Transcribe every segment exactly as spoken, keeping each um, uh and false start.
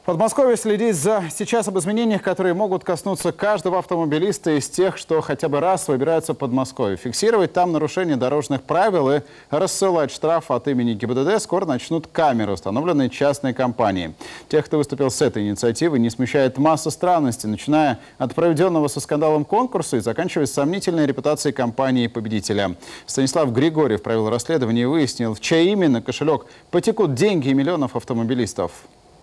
Подмосковье следит за сейчас об изменениях, которые могут коснуться каждого автомобилиста из тех, что хотя бы раз выбираются в Подмосковье. Фиксировать там нарушение дорожных правил и рассылать штраф от имени ГИБДД скоро начнут камеры, установленные частной компанией. Тех, кто выступил с этой инициативой, не смущает масса странностей, начиная от проведенного со скандалом конкурса и заканчивая сомнительной репутацией компании-победителя. Станислав Григорьев провел расследование и выяснил, в чей именно кошелек потекут деньги и миллионов автомобилистов.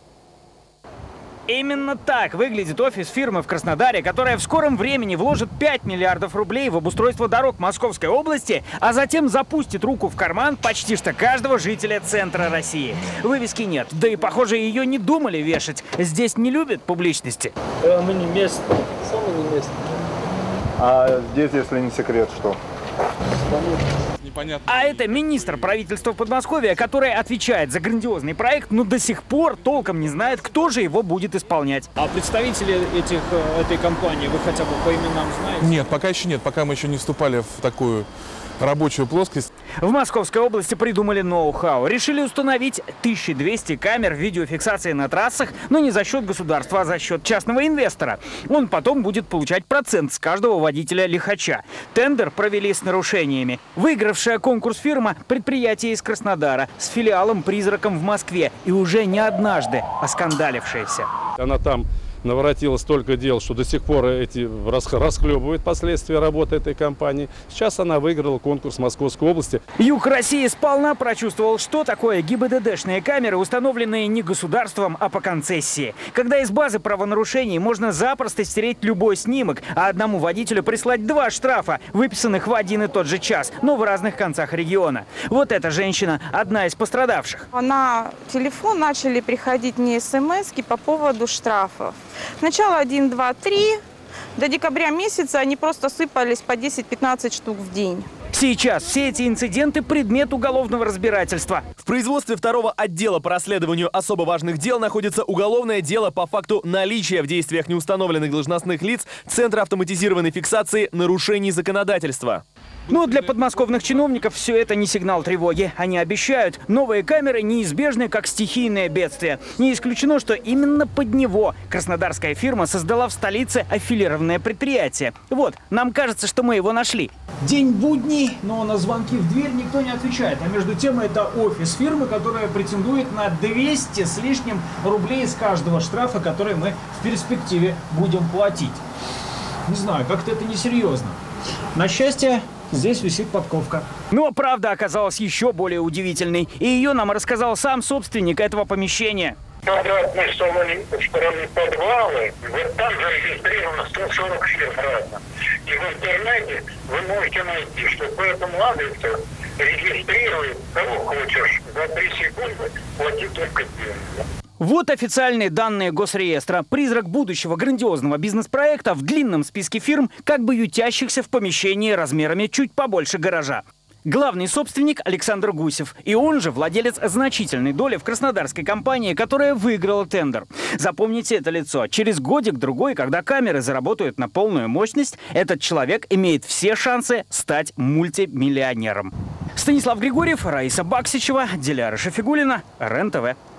Именно так выглядит офис фирмы в Краснодаре, которая в скором времени вложит пять миллиардов рублей в обустройство дорог Московской области, а затем запустит руку в карман почти что каждого жителя центра России. Вывески нет, да и, похоже, ее не думали вешать. Здесь не любят публичности. Э, мы не местные. Самый не местный. А здесь, если не секрет, что? Непонятно. А это министр правительства Подмосковья, который отвечает за грандиозный проект, но до сих пор толком не знает, кто же его будет исполнять. А представители этих, этой компании вы хотя бы по именам знаете? Нет, пока еще нет, пока мы еще не вступали в такую рабочую плоскость. В Московской области придумали ноу-хау. Решили установить тысячу двести камер видеофиксации на трассах, но не за счет государства, а за счет частного инвестора. Он потом будет получать процент с каждого водителя-лихача. Тендер провели с нарушениями. Выигравшая конкурс фирма – предприятие из Краснодара с филиалом-призраком в Москве. И уже не однажды оскандалившаяся. Она там наворотила столько дел, что до сих пор эти расхлебывают последствия работы этой компании. Сейчас она выиграла конкурс Московской области. Юг России сполна прочувствовал, что такое ГИБДДшные камеры, установленные не государством, а по концессии. Когда из базы правонарушений можно запросто стереть любой снимок, а одному водителю прислать два штрафа, выписанных в один и тот же час, но в разных концах региона. Вот эта женщина – одна из пострадавших. На телефон начали приходить мне смски по поводу штрафов. Сначала один, два, три. До декабря месяца они просто сыпались по десять-пятнадцать штук в день. Сейчас все эти инциденты – предмет уголовного разбирательства. В производстве второго отдела по расследованию особо важных дел находится уголовное дело по факту наличия в действиях неустановленных должностных лиц Центра автоматизированной фиксации нарушений законодательства. Но для подмосковных чиновников все это не сигнал тревоги. Они обещают, новые камеры неизбежны, как стихийное бедствие. Не исключено, что именно под него краснодарская фирма создала в столице аффилированное предприятие. Вот, нам кажется, что мы его нашли. День будний, но на звонки в дверь никто не отвечает. А между тем это офис фирмы, которая претендует на двести с лишним рублей с каждого штрафа, который мы в перспективе будем платить. Не знаю, как-то это несерьезно. На счастье, здесь висит подковка. Но правда оказалась еще более удивительной. И ее нам рассказал сам собственник этого помещения. Квадратные стороны подвалы, вот там зарегистрировано сто сорок фирм разных. И в интернете вы можете найти, что по этому адресу регистрирует кого хочешь. За три секунды плати только деньги. Вот официальные данные Госреестра. Призрак будущего грандиозного бизнес-проекта в длинном списке фирм, как бы ютящихся в помещении размерами чуть побольше гаража. Главный собственник Александр Гусев. И он же владелец значительной доли в краснодарской компании, которая выиграла тендер. Запомните это лицо. Через годик-другой, когда камеры заработают на полную мощность, этот человек имеет все шансы стать мультимиллионером. Станислав Григорьев, Раиса Баксичева, Диляра Шафигуллина, РЕН-ТВ.